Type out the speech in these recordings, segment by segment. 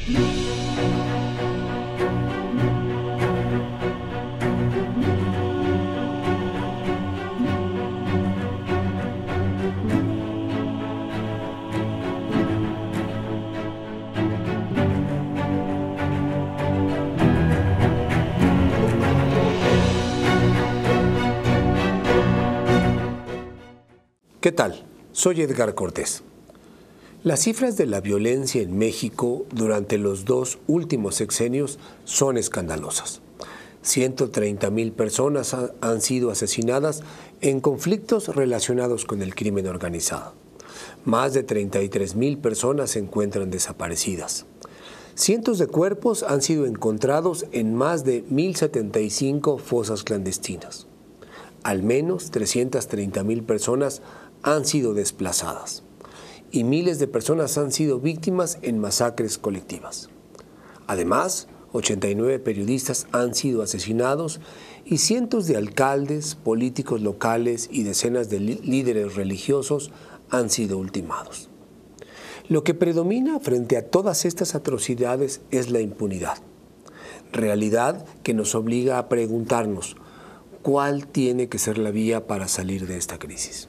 ¿Qué tal? Soy Edgar Cortés. Las cifras de la violencia en México durante los 2 últimos sexenios son escandalosas. 130,000 personas han sido asesinadas en conflictos relacionados con el crimen organizado. Más de 33,000 personas se encuentran desaparecidas. Cientos de cuerpos han sido encontrados en más de 1,075 fosas clandestinas. Al menos 330,000 personas han sido desplazadas y miles de personas han sido víctimas en masacres colectivas. Además, 89 periodistas han sido asesinados y cientos de alcaldes, políticos locales y decenas de líderes religiosos han sido ultimados. Lo que predomina frente a todas estas atrocidades es la impunidad, realidad que nos obliga a preguntarnos cuál tiene que ser la vía para salir de esta crisis.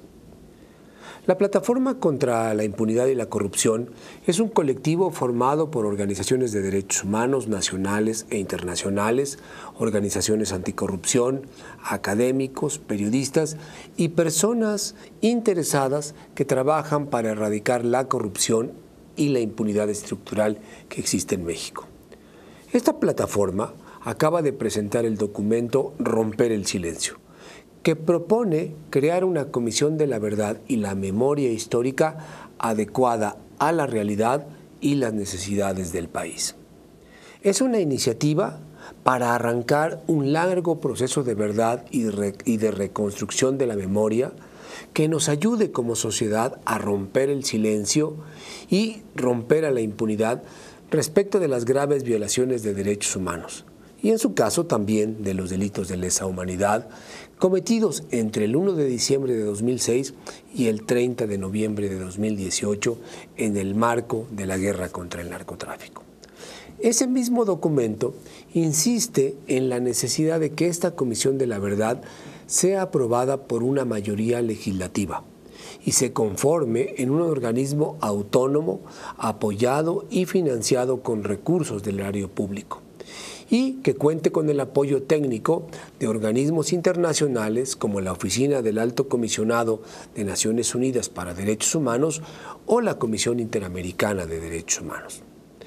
La Plataforma contra la Impunidad y la Corrupción es un colectivo formado por organizaciones de derechos humanos nacionales e internacionales, organizaciones anticorrupción, académicos, periodistas y personas interesadas que trabajan para erradicar la corrupción y la impunidad estructural que existe en México. Esta plataforma acaba de presentar el documento Romper el Silencio, que propone crear una comisión de la verdad y la memoria histórica adecuada a la realidad y las necesidades del país. Es una iniciativa para arrancar un largo proceso de verdad y de reconstrucción de la memoria que nos ayude como sociedad a romper el silencio y romper a la impunidad respecto de las graves violaciones de derechos humanos, y en su caso también de los delitos de lesa humanidad cometidos entre el 1 de diciembre de 2006 y el 30 de noviembre de 2018 en el marco de la guerra contra el narcotráfico. Ese mismo documento insiste en la necesidad de que esta Comisión de la Verdad sea aprobada por una mayoría legislativa y se conforme en un organismo autónomo, apoyado y financiado con recursos del erario público, y que cuente con el apoyo técnico de organismos internacionales como la Oficina del Alto Comisionado de Naciones Unidas para Derechos Humanos o la Comisión Interamericana de Derechos Humanos.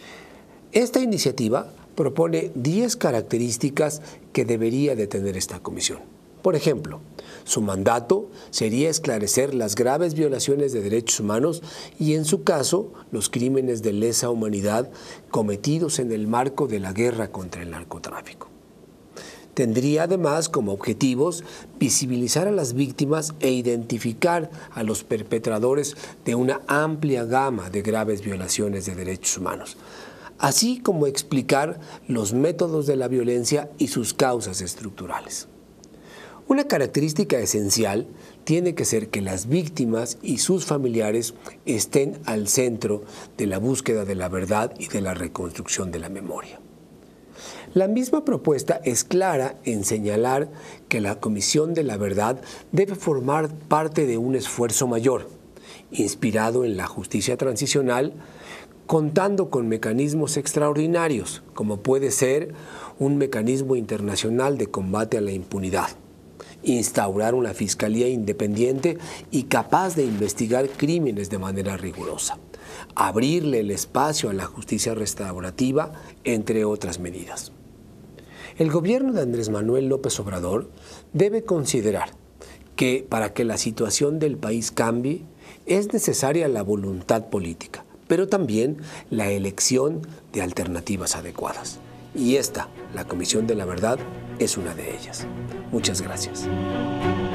Esta iniciativa propone 10 características que debería de tener esta comisión. Por ejemplo, su mandato sería esclarecer las graves violaciones de derechos humanos y, en su caso, los crímenes de lesa humanidad cometidos en el marco de la guerra contra el narcotráfico. Tendría además como objetivos visibilizar a las víctimas e identificar a los perpetradores de una amplia gama de graves violaciones de derechos humanos, así como explicar los métodos de la violencia y sus causas estructurales. Una característica esencial tiene que ser que las víctimas y sus familiares estén al centro de la búsqueda de la verdad y de la reconstrucción de la memoria. La misma propuesta es clara en señalar que la Comisión de la Verdad debe formar parte de un esfuerzo mayor, inspirado en la justicia transicional, contando con mecanismos extraordinarios, como puede ser un mecanismo internacional de combate a la impunidad, instaurar una fiscalía independiente y capaz de investigar crímenes de manera rigurosa, abrirle el espacio a la justicia restaurativa, entre otras medidas. El gobierno de Andrés Manuel López Obrador debe considerar que para que la situación del país cambie es necesaria la voluntad política, pero también la elección de alternativas adecuadas. Y esta, la Comisión de la Verdad, es una de ellas. Muchas gracias.